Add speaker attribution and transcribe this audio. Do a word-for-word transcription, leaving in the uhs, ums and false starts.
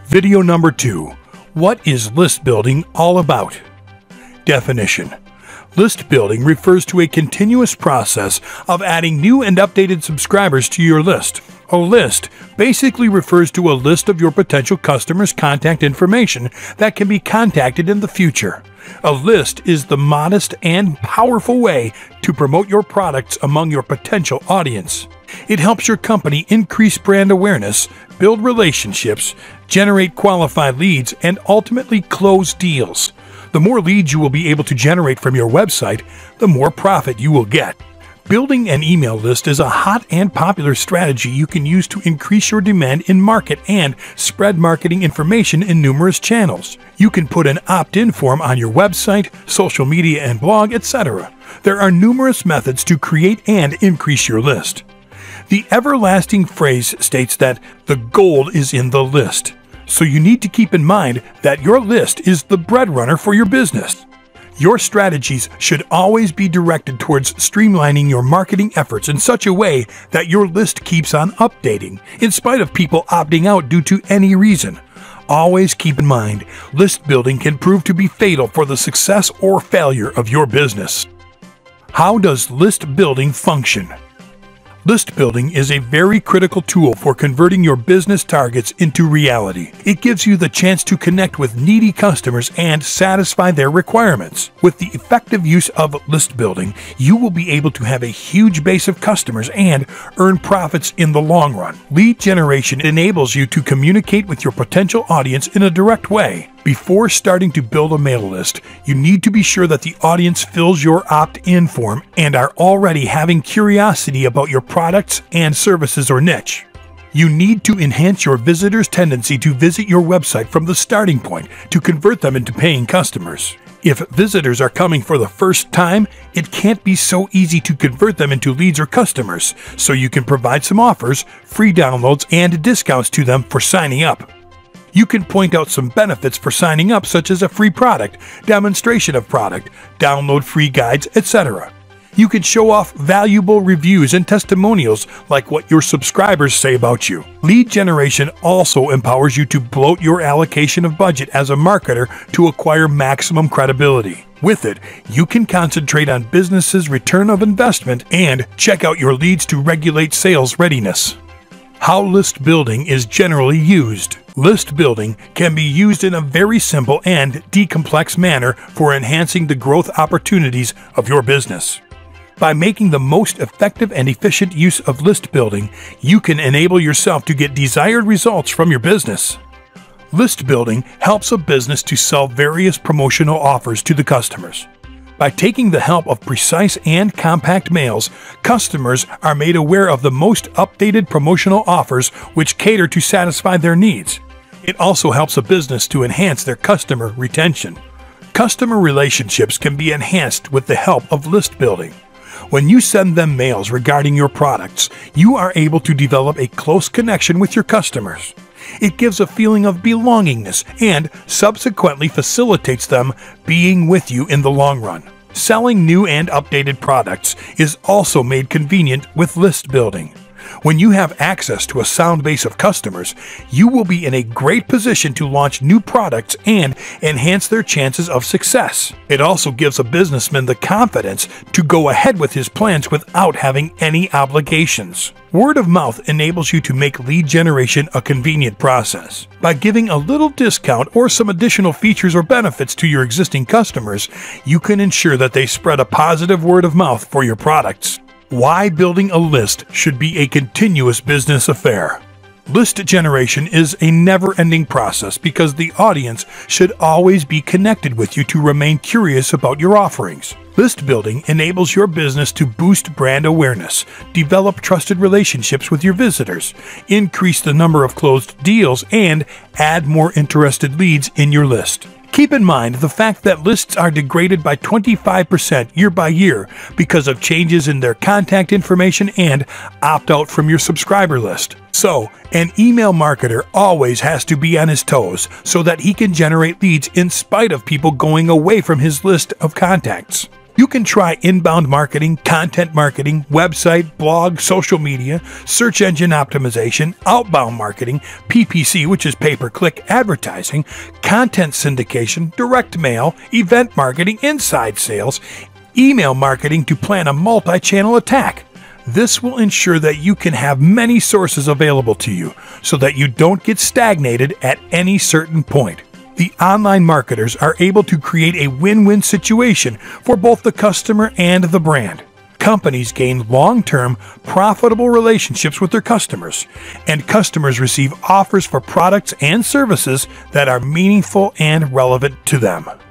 Speaker 1: Video number two. What is list building all about? Definition. List building refers to a continuous process of adding new and updated subscribers to your list. A list basically refers to a list of your potential customers' contact information that can be contacted in the future. A list is the modest and powerful way to promote your products among your potential audience. It helps your company increase brand awareness, build relationships, generate qualified leads, and ultimately close deals. The more leads you will be able to generate from your website, the more profit you will get. Building an email list is a hot and popular strategy you can use to increase your demand in market and spread marketing information in numerous channels. You can put an opt-in form on your website, social media and blog, et cetera. There are numerous methods to create and increase your list. The everlasting phrase states that the gold is in the list. So you need to keep in mind that your list is the breadwinner for your business. Your strategies should always be directed towards streamlining your marketing efforts in such a way that your list keeps on updating, in spite of people opting out due to any reason. Always keep in mind, list building can prove to be fatal for the success or failure of your business. How does list building function? List building is a very critical tool for converting your business targets into reality. It gives you the chance to connect with needy customers and satisfy their requirements. With the effective use of list building, you will be able to have a huge base of customers and earn profits in the long run. Lead generation enables you to communicate with your potential audience in a direct way. Before starting to build a mail list, you need to be sure that the audience fills your opt-in form and are already having curiosity about your products and services or niche. You need to enhance your visitors' tendency to visit your website from the starting point to convert them into paying customers. If visitors are coming for the first time, it can't be so easy to convert them into leads or customers, so you can provide some offers, free downloads, and discounts to them for signing up. You can point out some benefits for signing up, such as a free product, demonstration of product, download free guides, et cetera. You can show off valuable reviews and testimonials like what your subscribers say about you. Lead generation also empowers you to bloat your allocation of budget as a marketer to acquire maximum credibility. With it, you can concentrate on business's return of investment and check out your leads to regulate sales readiness. How list building is generally used. List building can be used in a very simple and decomplex manner for enhancing the growth opportunities of your business. By making the most effective and efficient use of list building, you can enable yourself to get desired results from your business. List building helps a business to sell various promotional offers to the customers. By taking the help of precise and compact mails, customers are made aware of the most updated promotional offers which cater to satisfy their needs. It also helps a business to enhance their customer retention. Customer relationships can be enhanced with the help of list building. When you send them mails regarding your products, you are able to develop a close connection with your customers. It gives a feeling of belongingness and subsequently facilitates them being with you in the long run. Selling new and updated products is also made convenient with list building. When you have access to a sound base of customers, you will be in a great position to launch new products and enhance their chances of success. It also gives a businessman the confidence to go ahead with his plans without having any obligations. Word of mouth enables you to make lead generation a convenient process. By giving a little discount or some additional features or benefits to your existing customers, you can ensure that they spread a positive word of mouth for your products. Why building a list should be a continuous business affair. List generation is a never-ending process because the audience should always be connected with you to remain curious about your offerings. List building enables your business to boost brand awareness, develop trusted relationships with your visitors, increase the number of closed deals, and add more interested leads in your list. Keep in mind the fact that lists are degraded by twenty-five percent year by year because of changes in their contact information and opt-out from your subscriber list. So, an email marketer always has to be on his toes so that he can generate leads in spite of people going away from his list of contacts. You can try inbound marketing, content marketing, website, blog, social media, search engine optimization, outbound marketing, P P C, which is pay-per-click advertising, content syndication, direct mail, event marketing, inside sales, email marketing to plan a multi-channel attack. This will ensure that you can have many sources available to you so that you don't get stagnated at any certain point. The online marketers are able to create a win-win situation for both the customer and the brand. Companies gain long-term, profitable relationships with their customers, and customers receive offers for products and services that are meaningful and relevant to them.